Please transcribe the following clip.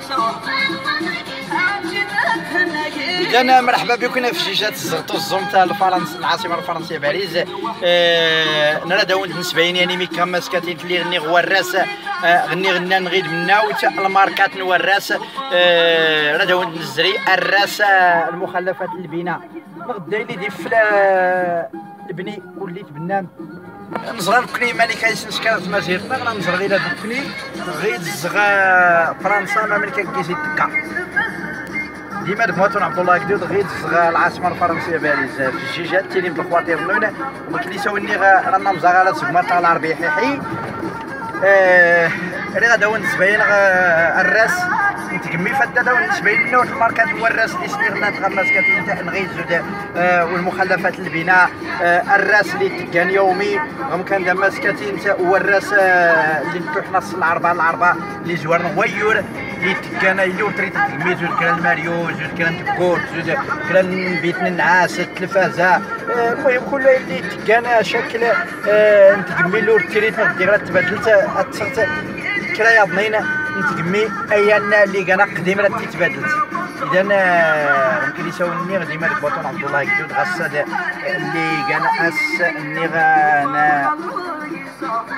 إذا مرحبا بكم في جيجات الزرطو الزوم تاع العاصمة الفرنسية باريس. نرى داوند نسبين يعني مي كماس كاتين اللي غني غواراس غني نغيد منا وتا الماركات نوراس راه داوند نزري الراس المخلفات البناء غدا اللي ديف البني وليت بنان نزغر بكني مالي كايسنس كانت مزيرتنا غنا نزغر غير بكني غيد زغا فرنسا ما ملي كيزيد تكا ديما دموتون عبد الله كدود غيد زغا العاصمه الفرنسيه باريس في الجيجات تيلي بالخواتير نون وكليسا وني رانا مزغاله سكما تاع العربي حيحي راه غدا ونسبين الراس نتكمي فداده ونسبين منه الماركات الراس اللي سميرنا تغمس كاتين تاع نغيز والمخلفات البناء الراس اللي تكان يومي غم كان دماس كاتين تاع والراس اللي نتوح نص العربه اللي زوار نغيور اللي تكان اللي تريد تكمي زوج كان ماريو زوج كان تكور زوج كان بيت النعاس التلفازه المهم كل اللي تكان شكل نتكمي له تريد غير تبدلت اتصلت كرايا ضنينا نتكمي ايانا اللي كان قديم راه تيتبادلت. اذا ممكن يساوني غادي مالك بطون عبد الله كدود غصاد اللي كان اس اللي غانا